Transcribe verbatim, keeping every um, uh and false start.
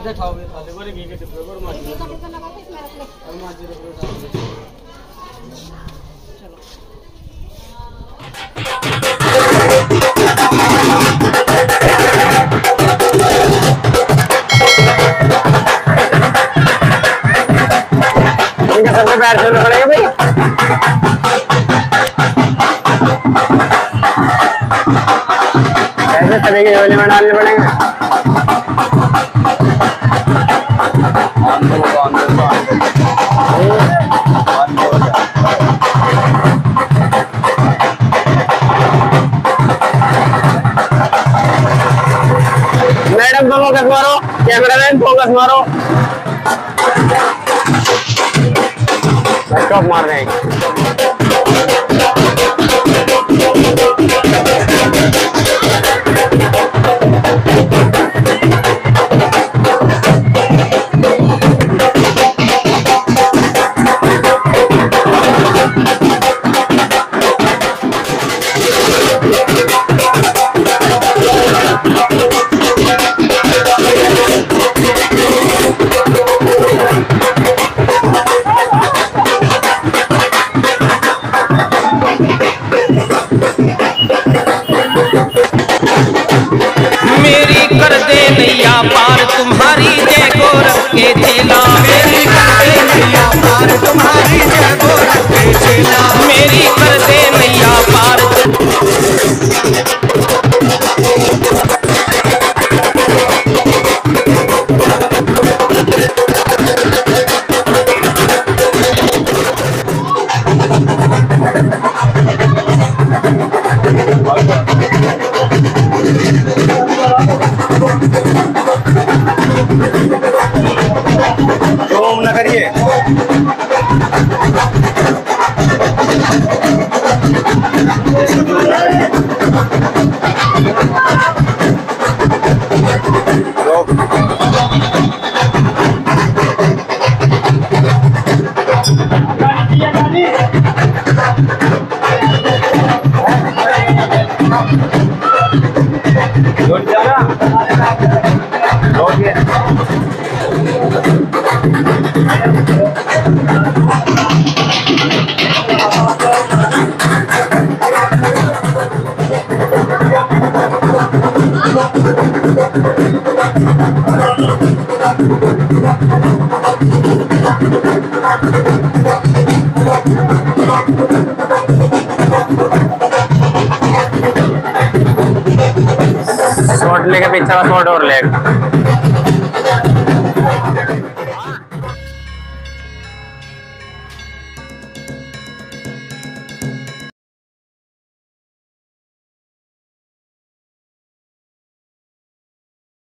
दिखाओगे थाले बड़े घी के डिब्बे पर माजी का डिब्बा लगा के इसमें रख ले और माजी रख लो चलो इनका सबसे पैर छोड़ना पड़ेगा भाई ऐसे तवे के झोले में डालने पड़ेंगे मैडम फोकस मारो कैमरामैन फोकस मारो स्टॉप मार रहे हैं पार तुम्हारी जय गोरख के चेला मेरी कर दे नैया पार तुम्हारी जय गोरख के चेला मेरी कर दे नैया पार न करिए शॉट लेके पीछे का शॉट और लेग